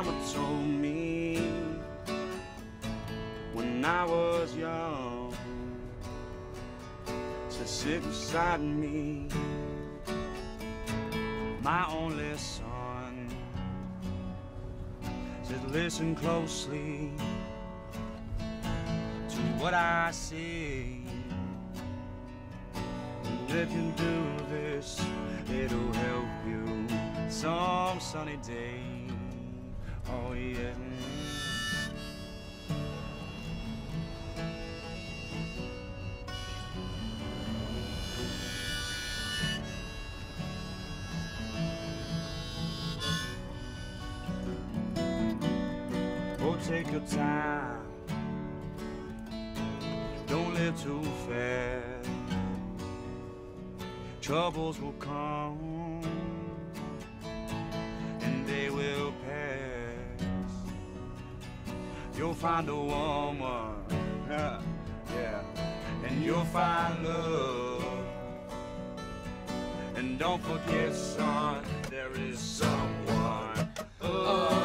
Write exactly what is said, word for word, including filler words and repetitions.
mama told me when I was young to sit beside me, my only son. Said listen closely to what I say. And if you do this, it'll help you some sunny day. Oh yeah. Oh, take your time, don't live too fast. Troubles will come and they will pass. You'll find a woman, yeah, yeah, and you'll find love. And don't forget, son, there is someone. Oh.